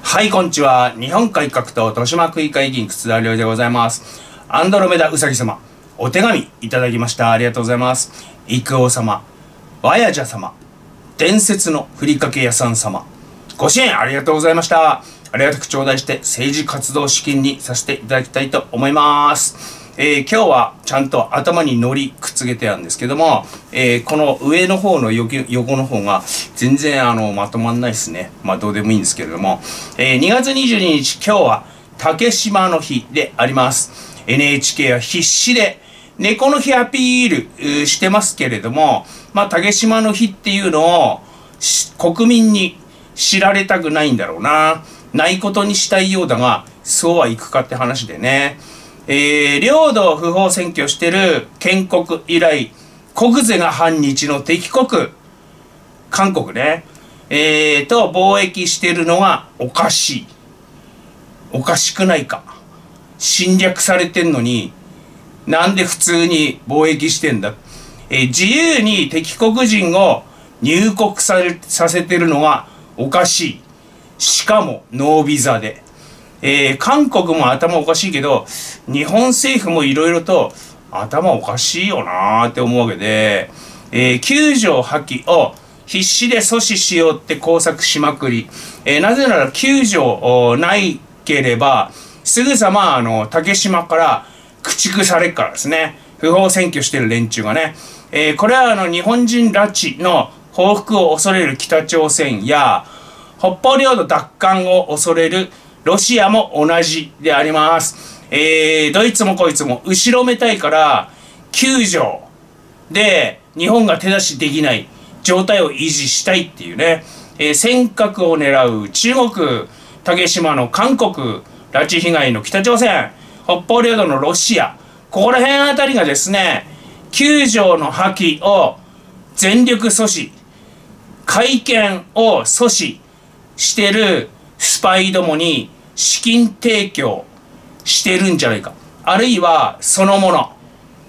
はい、こんにちは。日本改革党豊島区議会議員楠田亮でございます。アンドロメダウサギ様、お手紙いただきました。ありがとうございます。幾王様、ワヤジャ様、伝説のふりかけ屋さん様、ご支援ありがとうございました。ありがたく頂戴して政治活動資金にさせていただきたいと思います。今日はちゃんと頭にのりくっつけてあるんですけども、この上の方の横の方が全然まとまんないですね。まあどうでもいいんですけれども、2月22日今日は竹島の日であります。NHK は必死で猫の日アピールしてますけれども、まあ竹島の日っていうのを国民に知られたくないんだろうな。ないことにしたいようだが、そうはいくかって話でね。領土を不法占拠してる建国以来、国是が反日の敵国、韓国ね、と貿易してるのがおかしい。おかしくないか。侵略されてんのに、なんで普通に貿易してんだ。自由に敵国人を入国させてるのがおかしい。しかもノービザで。韓国も頭おかしいけど、日本政府もいろいろと頭おかしいよなーって思うわけで、9条破棄を必死で阻止しようって工作しまくり、なぜなら9条ないければ、すぐさま竹島から駆逐されっからですね。不法占拠してる連中がね。これは日本人拉致の報復を恐れる北朝鮮や、北方領土奪還を恐れるロシアも同じであります。どいつもこいつも後ろめたいから9条で日本が手出しできない状態を維持したいっていうね。尖閣を狙う中国、竹島の韓国、拉致被害の北朝鮮、北方領土のロシア、ここら辺あたりがですね、9条の破棄を全力阻止、改憲を阻止してるスパイどもに資金提供してるんじゃないか。あるいはそのもの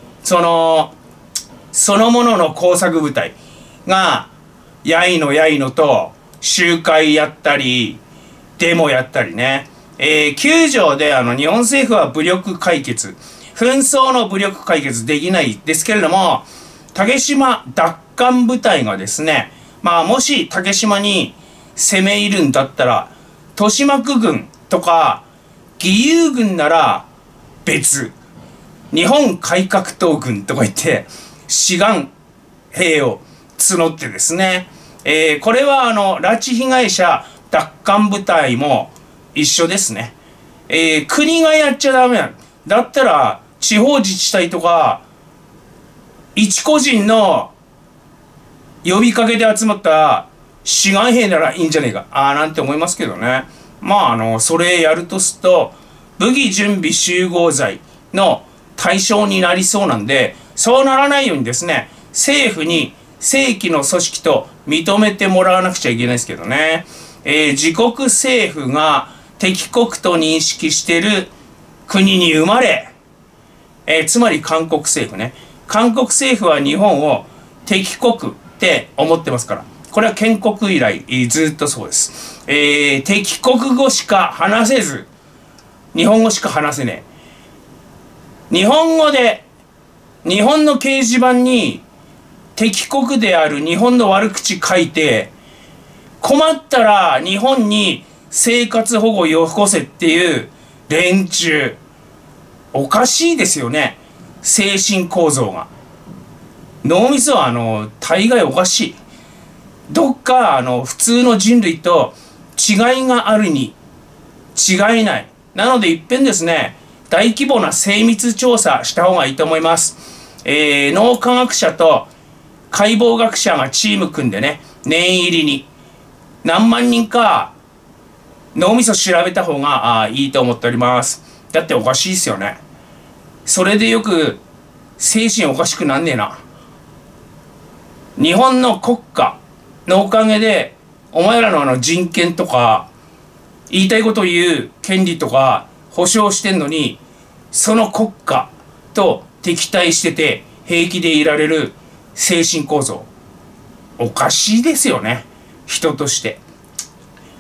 の工作部隊がやいのと集会やったりデモやったりね。9条で日本政府は武力解決、紛争の武力解決できないですけれども、竹島奪還部隊がですね、まあもし竹島に攻め入るんだったら、豊島区軍とか義勇軍なら別、日本改革党軍とか言って志願兵を募ってですね、これは拉致被害者奪還部隊も一緒ですね。国がやっちゃダメなの。だったら地方自治体とか一個人の呼びかけで集まった志願兵ならいいんじゃねえかなんて思いますけどね。まあそれやるとすると武器準備集合罪の対象になりそうなんで、そうならないようにですね、政府に正規の組織と認めてもらわなくちゃいけないですけどね。自国政府が敵国と認識している国に生まれ、つまり韓国政府ね。韓国政府は日本を敵国って思ってますから。これは建国以来ずっとそうです。敵国語しか話せず、日本語しか話せねえ。日本語で、日本の掲示板に敵国である日本の悪口書いて、困ったら日本に生活保護よこせっていう連中、おかしいですよね。精神構造が。脳みそは大概おかしい。どっか普通の人類と違いがあるに違いない。なので一遍ですね、大規模な精密調査した方がいいと思います。脳科学者と解剖学者がチーム組んでね、念入りに何万人か脳みそ調べた方がいいと思っております。だっておかしいですよね。それでよく精神おかしくなんねえな。日本の国家のおかげでお前らの人権とか言いたいことを言う権利とか保障してんのに、その国家と敵対してて平気でいられる精神構造、おかしいですよね、人として。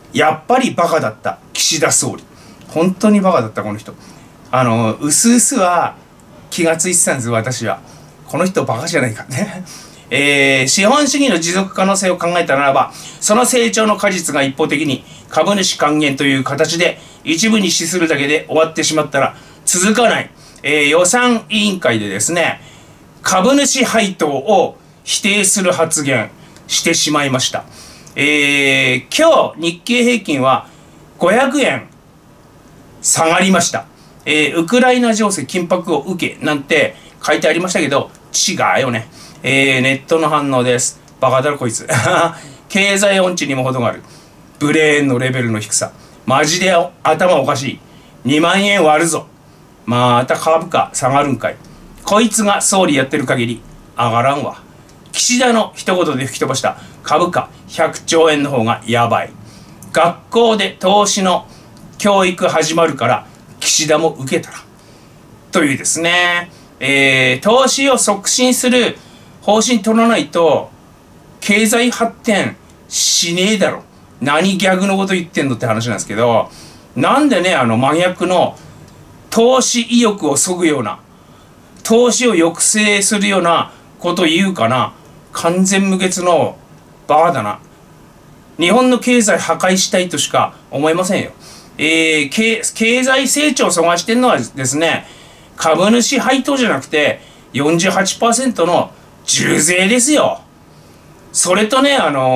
やっぱりバカだった岸田総理。本当にバカだったこの人。うすうすは気がついてたんです、私は。この人バカじゃないかね。資本主義の持続可能性を考えたならば、その成長の果実が一方的に株主還元という形で一部に資するだけで終わってしまったら続かない。予算委員会でですね、株主配当を否定する発言してしまいました。今日日経平均は500円下がりました。ウクライナ情勢緊迫を受けなんて書いてありましたけど、違うよね。ネットの反応です。バカだろこいつ。経済音痴にも程がある。ブレーンのレベルの低さ。マジで頭おかしい。2万円割るぞ。また株価下がるんかい。こいつが総理やってる限り上がらんわ。岸田の一言で吹き飛ばした株価100兆円の方がやばい。学校で投資の教育始まるから岸田も受けたら。というですね、投資を促進する方針取らないと経済発展しねえだろ。何ギャグのこと言ってんのって話なんですけど、なんでね、真逆の投資意欲をそぐような、投資を抑制するようなことを言うかな。完全無欠のバカだな。日本の経済破壊したいとしか思えませんよ。経済成長を阻害してるのはですね、株主配当じゃなくて 48% の重税ですよ。それとね、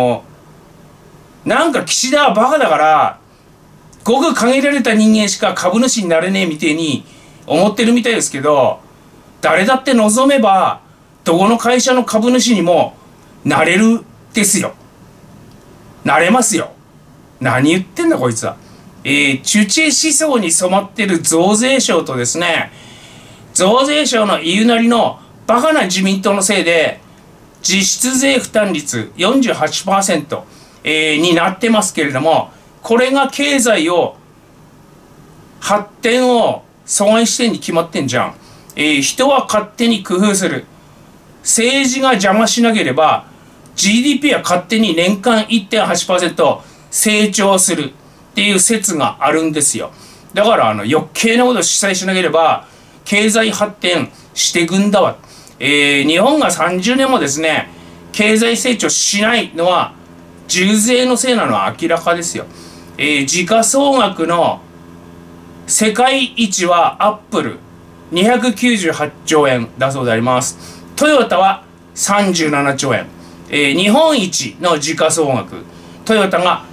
なんか岸田はバカだから、ごく限られた人間しか株主になれねえみたいに思ってるみたいですけど、誰だって望めば、どこの会社の株主にもなれるですよ。なれますよ。何言ってんだこいつは。チュチェ思想に染まってる増税省とですね、増税省の言うなりのバカな自民党のせいで、実質税負担率 48%、になってますけれども、これが経済を発展を阻害してに決まってんじゃん。人は勝手に工夫する。政治が邪魔しなければ GDP は勝手に年間 1.8% 成長するっていう説があるんですよ。だから余計なことを主催しなければ経済発展していくんだわ。日本が30年もですね、経済成長しないのは重税のせいなのは明らかですよ。時価総額の世界一はアップル298兆円だそうであります。トヨタは37兆円。日本一の時価総額、トヨタが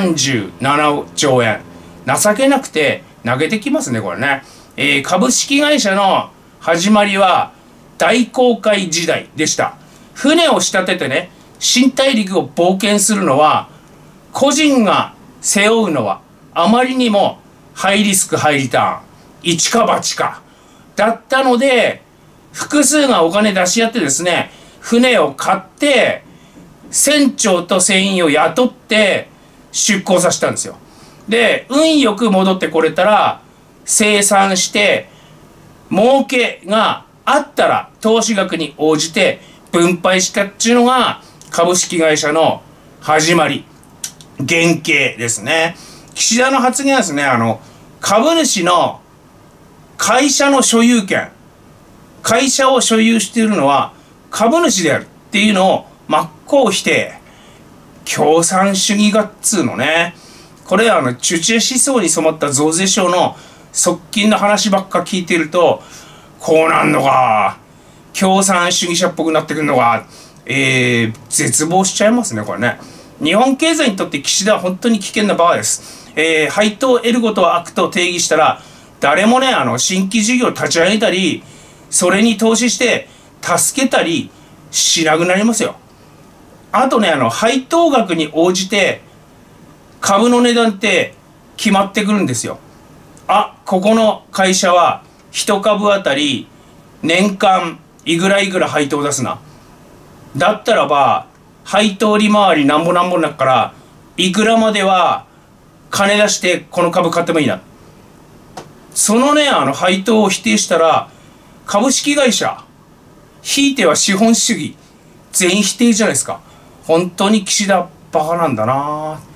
37兆円。情けなくて投げてきますね、これね。株式会社の始まりは大航海時代でした。船を仕立ててね、新大陸を冒険するのは、個人が背負うのはあまりにもハイリスクハイリターン、一か八かだったので、複数がお金出し合ってですね、船を買って船長と船員を雇って出港させたんですよ。で、運よく戻ってこれたら生産して儲けがあったら投資額に応じて分配したっていうのが株式会社の始まり、原型ですね。岸田の発言はですね、株主の会社の所有権、会社を所有しているのは株主であるっていうのを真っ向否定。共産主義がっつうのね。これチュチェ思想に染まった増税省の側近の話ばっか聞いてると、こうなんのか、共産主義者っぽくなってくるのが、絶望しちゃいますね、これね。日本経済にとって岸田は本当に危険なバカです。配当を得ることは悪と定義したら、誰もね、新規事業を立ち上げたり、それに投資して助けたりしなくなりますよ。あとね、配当額に応じて株の値段って決まってくるんですよ。あ、ここの会社は1株あたり年間いくらいくら配当を出すな。だったらば、配当利回りなんぼなんぼになるから、いくらまでは金出してこの株買ってもいいな。そのね、配当を否定したら、株式会社、ひいては資本主義、全否定じゃないですか。本当に岸田バカなんだな。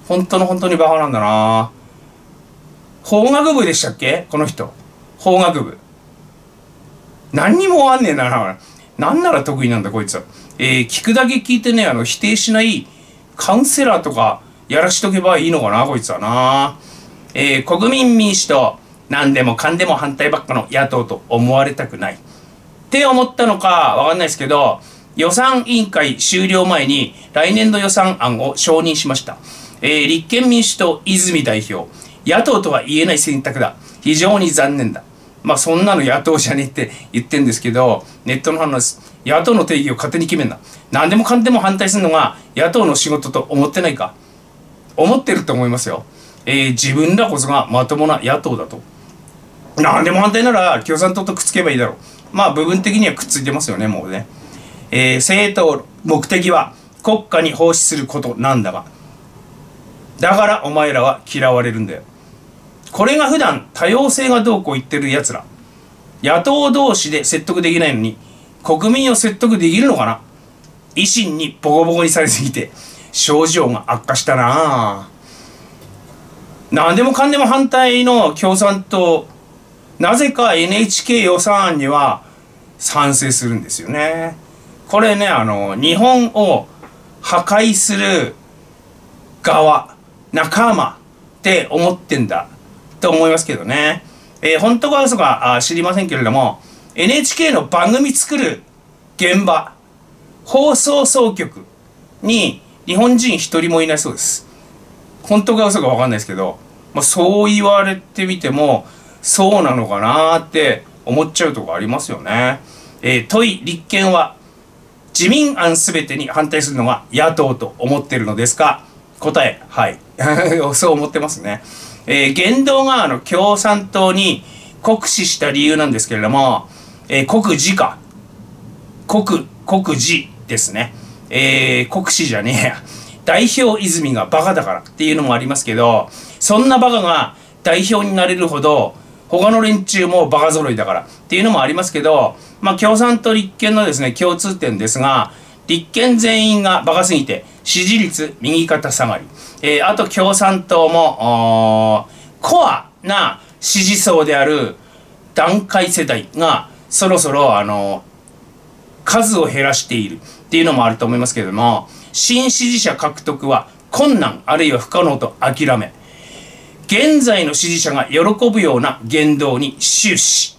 本当にバカなんだな。法学部でしたっけこの人。法学部。何にもわかんねえな。なんなら得意なんだこいつは。聞くだけ聞いてね、否定しないカウンセラーとかやらしとけばいいのかな、こいつはな。国民民主党、何でもかんでも反対ばっかの野党と思われたくない。って思ったのかわかんないですけど、予算委員会終了前に来年度予算案を承認しました。立憲民主党泉代表、野党とは言えない選択だ。非常に残念だ。まあそんなの野党じゃねえって言ってんですけど、ネットの反応です。野党の定義を勝手に決めんな。何でもかんでも反対するのが野党の仕事と思ってないか。思ってると思いますよ。自分らこそがまともな野党だと。何でも反対なら共産党とくっつけばいいだろう。まあ部分的にはくっついてますよね、もうね。政党目的は国家に奉仕することなんだが。だからお前らは嫌われるんだよ。これが普段多様性がどうこう言ってる奴ら。野党同士で説得できないのに国民を説得できるのかな。維新にボコボコにされすぎて症状が悪化したな。何でもかんでも反対の共産党、なぜか NHK 予算案には賛成するんですよね。これね、日本を破壊する側、仲間って思ってんだと思いますけどね。本当か嘘か知りませんけれども、NHK の番組作る現場、放送総局に日本人一人もいないそうです。本当か嘘か分かんないですけど、まあ、そう言われてみてもそうなのかなって思っちゃうとこありますよね。問い立憲は自民案すべてに反対するのが野党と思ってるのですか。答え、はいそう思ってますね。言動が共産党に酷使した理由なんですけれども、酷使か酷使ですね。酷使じゃねえや。代表泉がバカだからっていうのもありますけど、そんなバカが代表になれるほど他の連中もバカ揃いだからっていうのもありますけど、まあ共産と立憲のですね共通点ですが、立憲全員がバカすぎて支持率右肩下がり、あと共産党もコアな支持層である団塊世代がそろそろ数を減らしているっていうのもあると思いますけれども、新支持者獲得は困難あるいは不可能と諦め、現在の支持者が喜ぶような言動に終始。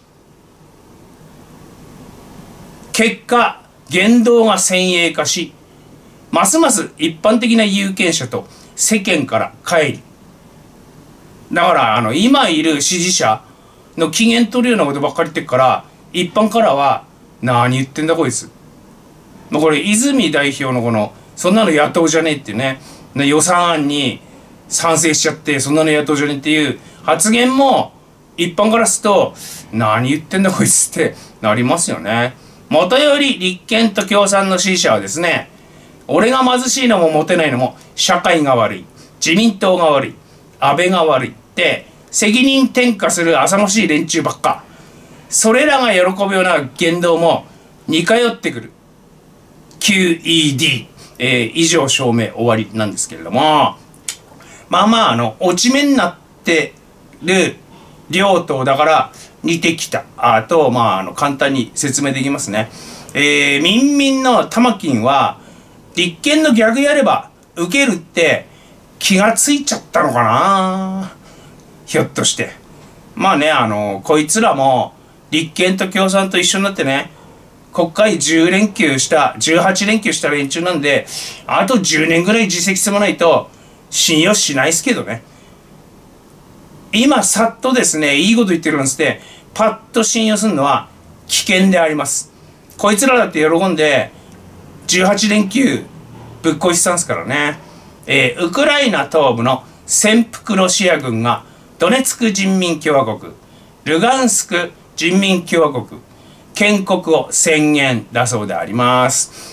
結果言動が先鋭化し、ますます一般的な有権者と世間から乖離。だから今いる支持者の機嫌取るようなことばっかり言ってるから、一般からは何言ってんだこいつ。もうこれ泉代表のそんなの野党じゃねえってね、予算案に賛成しちゃってそんなの野党じゃねえっていう発言も一般からすると何言ってんだこいつってなりますよね。もとより立憲と共産の支持者はですね、俺が貧しいのもモテないのも社会が悪い、自民党が悪い、安倍が悪いって責任転嫁する浅ましい連中ばっか。それらが喜ぶような言動も似通ってくる。QED、以上証明終わりなんですけれども、落ち目になってる両党だから似てきたと、簡単に説明できますね。民民の玉金は立憲の逆やれば受けるって気がついちゃったのかな、ひょっとして。こいつらも立憲と共産と一緒になってね、国会10連休した18連休した連中なんで、あと10年ぐらい自責してもないと信用しないっすけどね。今さっとですねいいこと言ってるんですって、パッと信用するのは危険であります。こいつらだって喜んで18連休ぶっこいてたんですからね。ウクライナ東部の潜伏ロシア軍がドネツク人民共和国、ルガンスク人民共和国建国を宣言だそうであります。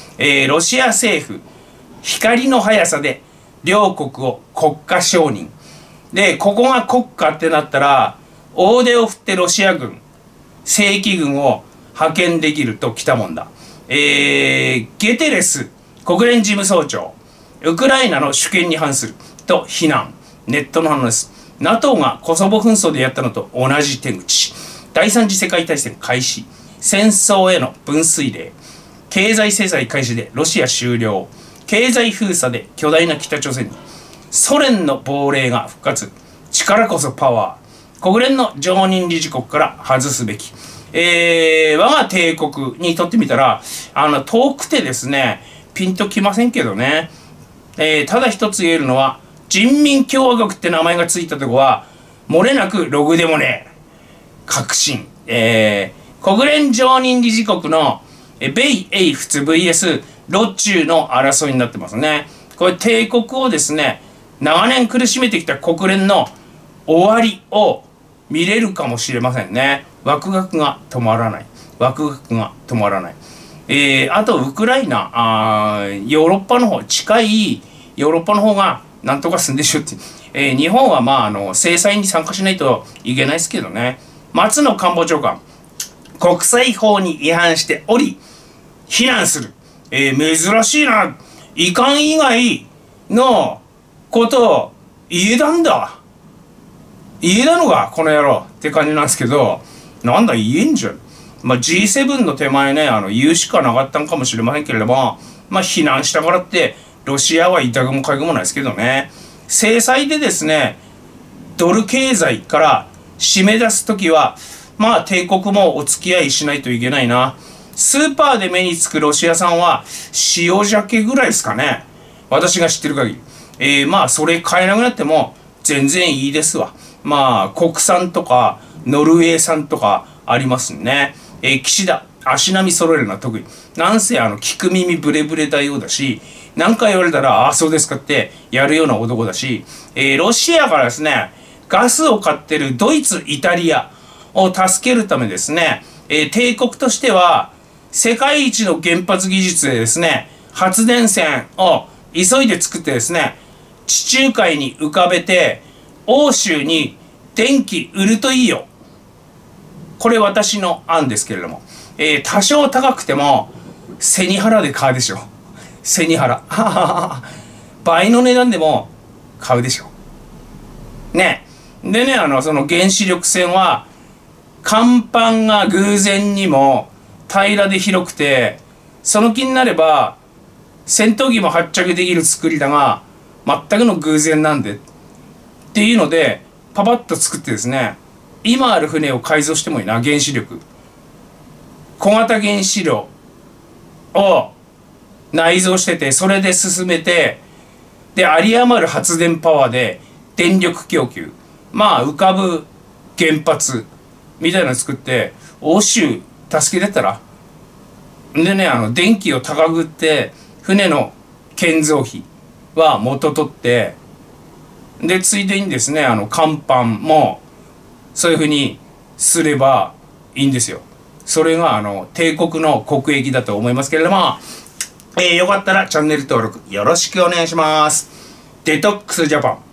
ロシア政府光の速さで両国を国家承認で、ここが国家ってなったら大手を振ってロシア軍正規軍を派遣できるときたもんだ。ゲテレス国連事務総長、ウクライナの主権に反すると非難。ネットの話です。NATO がコソボ紛争でやったのと同じ手口。第三次世界大戦開始。戦争への分水嶺。経済制裁開始でロシア終了。経済封鎖で巨大な北朝鮮に。ソ連の亡霊が復活。力こそパワー。国連の常任理事国から外すべき。我が帝国にとってみたら、遠くてですね、ピンときませんけどね。ただ一つ言えるのは、人民共和国って名前がついたとこは、漏れなくログでもね、革新。国連常任理事国の米英仏 VS ロ中の争いになってますね。これ帝国をですね、長年苦しめてきた国連の終わりを見れるかもしれませんね。ワクワクが止まらない。ワクワクが止まらない。あとウクライナ、ヨーロッパの方、近いヨーロッパの方がなんとかすんでしょって。日本は制裁に参加しないといけないですけどね。松野官房長官、国際法に違反しており、非難する。珍しいな。遺憾以外のことを言えたんだ。言えたのか、この野郎って感じなんですけど、なんだ言えんじゃん。G7 の手前ね、言うしかなかったんかもしれませんけれども、非難したからって、ロシアは痛くもかゆくもないですけどね。制裁でですね、ドル経済から締め出すときは、帝国もお付き合いしないといけないな。スーパーで目につくロシア産は塩鮭ぐらいですかね。私が知ってる限り。それ買えなくなっても全然いいですわ。国産とかノルウェー産とかありますね。岸田、足並み揃えるのは得意。なんせ聞く耳ブレブレ大王だし、何か言われたら、ああ、そうですかってやるような男だし、ロシアからですね、ガスを買ってるドイツ、イタリアを助けるためですね、帝国としては、世界一の原発技術でですね、発電線を急いで作ってですね、地中海に浮かべて、欧州に電気売るといいよ。これ私の案ですけれども。多少高くても、背に腹で買うでしょ。背に腹。倍の値段でも買うでしょ。ね。でね、その原子力船は、甲板が偶然にも平らで広くて、その気になれば、戦闘機も発着できる作りだが、全くの偶然なんで。っていうので、パパッと作ってですね、今ある船を改造してもいいな、原子力。小型原子炉を内蔵してて、それで進めて、で、有り余る発電パワーで電力供給。浮かぶ原発みたいなの作って、欧州助けてったら。でね、電気を高くって、船の建造費は元取って、で、ついでにですね、甲板も、そういうふうにすればいいんですよ。それが、帝国の国益だと思いますけれども、よかったらチャンネル登録よろしくお願いします。デトックスジャパン。